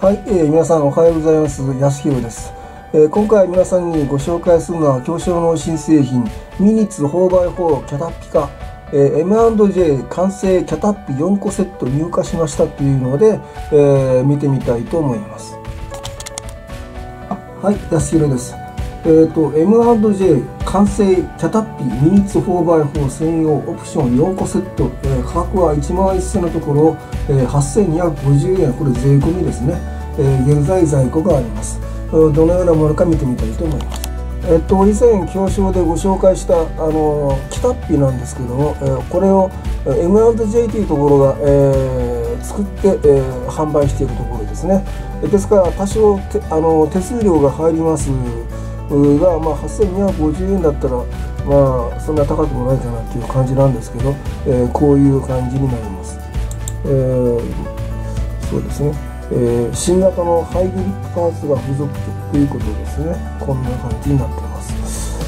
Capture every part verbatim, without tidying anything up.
はい、えー、皆さんおはようございます。安弘です。えー、今回皆さんにご紹介するのは強商の新製品ミニッツ フォーバイフォー キャタッピカ、えー、エムアンドジェイ 完成キャタッピよんこセット入荷しましたというので、えー、見てみたいと思います。はい、安弘です。えーと、エムアンドジェイ 完成キャタッピミニッツ フォーバイフォー 専用オプションよんこセット、えー、価格はいちまんせんのところ、えー、はっせんにひゃくごじゅうえん、これ税込みですね。えー、現在在庫があります。どのようなものか見てみたいと思います。えっと、以前強商でご紹介したあのキャタッピなんですけども、えー、これを エムアンドジェイ というところが、えー、作って、えー、販売しているところですね。ですから多少てあの手数料が入りますが、まあ、はっせんにひゃくごじゅうえんだったら、まあ、そんな高くもないかなっていう感じなんですけど、えー、こういう感じになります。えー、そうですね。えー、新型のハイグリップパーツが付属ということですね。こんな感じになっています。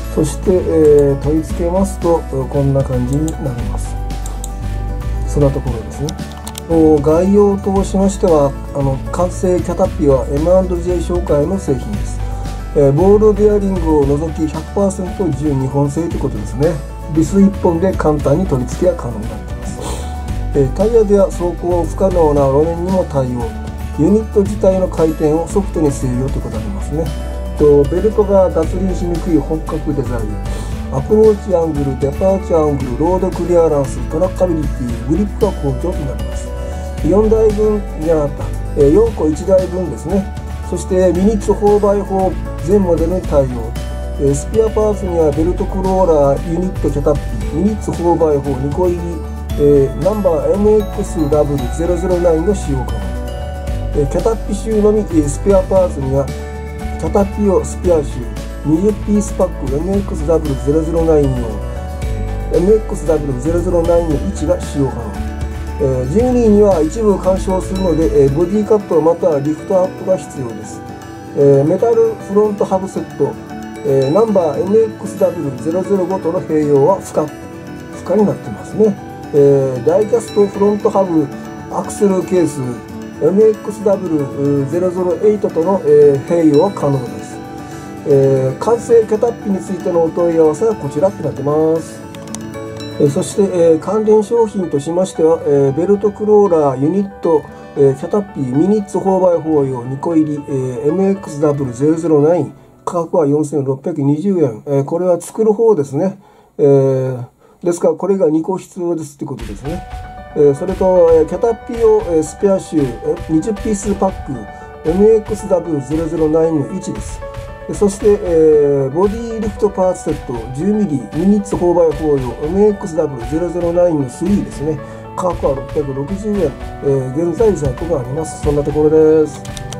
そして、えー、取り付けますとこんな感じになります。そんなところですね。概要としましては、あの完成キャタッピは エムアンドジェイ 紹介の製品です。えー、ボールベアリングを除き ひゃくパーセント 純日本製ということですね。ビスいっぽんで簡単に取り付けが可能になっています。えー、タイヤでは走行不可能な路面にも対応。ユニット自体の回転をソフトに制御ということになりますね。とベルトが脱輪しにくい本格デザイン、アプローチアングル、デパーチャーアングル、ロードクリアランス、トラッカビリティ、グリップが好調となります。よんだいぶんじゃなかった、よんこいちだいぶんですね。そしてミニッツ フォーバイフォー 全モデルに対応。スペアパーツにはベルトクローラー、ユニットキャタッピ、ミニッツ フォーバイフォーにこ入り、えー、ナンバー エムエックスダブリューゼロゼロナイン の使用可能。キャタッピシューのみスペアパーツにはキャタッピ用スペアシューにじゅうピースパック エムエックスダブリューゼロゼロナイン 用 エムエックスダブリューゼロゼロナイン の位置が使用可能。じゅうにいには一部干渉するのでボディカットまたはリフトアップが必要です。メタルフロントハブセットナンバー エムエックスダブリューゼロゼロご との併用は不可不可になっていますね。ダイキャストフロントハブアクセルケースエムエックスダブリューゼロゼロはち との、えー、併用は可能です。えー、完成キャタッピについてのお問い合わせはこちらとなってます。えー、そして、えー、関連商品としましては、えー、ベルトクローラーユニット、えー、キャタッピミニッツ フォーバイフォー 用にこ入り、えー、エムエックスダブリューゼロゼロナイン 価格はよんせんろっぴゃくにじゅうえん、えー、これは作る方ですね。えー、ですからこれがにこ必要ですということですね。それとキャタッピ用スペアシューにじゅうピースパック エムエックスダブリューゼロゼロナイン のいちです。そしてボディリフトパーツセット じゅうミリ ミニッツ フォーバイフォー 用 エムエックスダブリューゼロゼロナイン のスリーですね。価格はろっぴゃくろくじゅうえん、現在在庫があります。そんなところです。